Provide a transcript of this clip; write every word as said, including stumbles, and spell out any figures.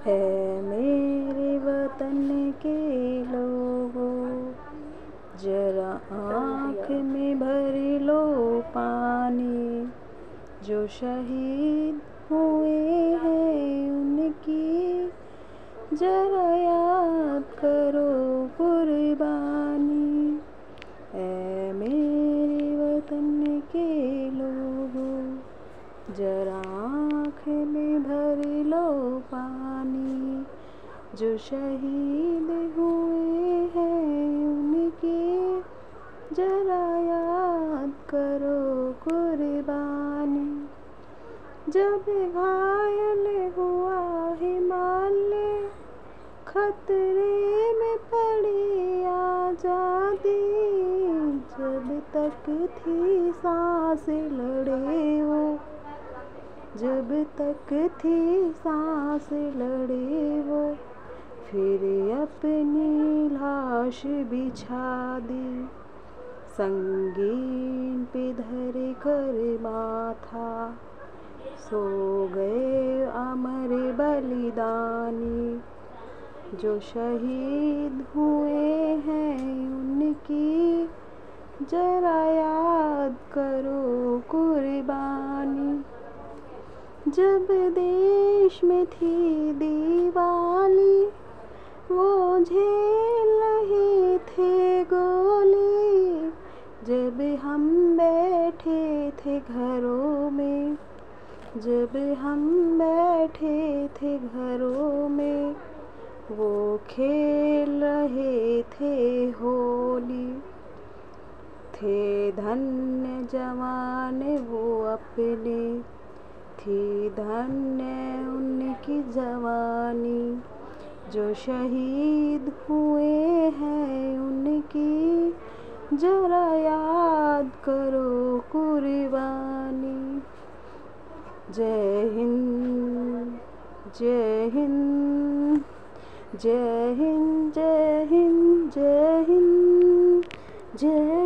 है मेरे वतन के लोगों, जरा आँख में भर लो पानी। जो शहीद हुए हैं उनकी जरा याद करो कुर्बानी। ऐ मेरे वतन के लोगों, जरा आँख में भर लो पानी। जो शहीद हुए हैं उनकी जरा याद करो कुर्बानी। जब घायल हुआ हिमालय, खतरे में पड़ी आजादी। जब तक थी सांस लड़े वो, जब तक थी सांस लड़े वो, फिर अपनी लाश बिछा दी। संगीन पे धर कर माथा, सो गए अमर बलिदानी। जो शहीद हुए हैं उनकी जरा याद करो कुर्बानी। जब देश में थी दीवाली, वो झेल रहे थे गोली। जब हम बैठे थे घरों में, जब हम बैठे थे घरों में, वो खेल रहे थे होली। थे धन्य जवान वो अपने, थी धन्य उनकी जवानी। जो शहीद हुए हैं उनकी जरा याद करो कुर्बानी। जय हिंद, जय हिंद, जय हिंद, जय हिंद, जय हिंद, जय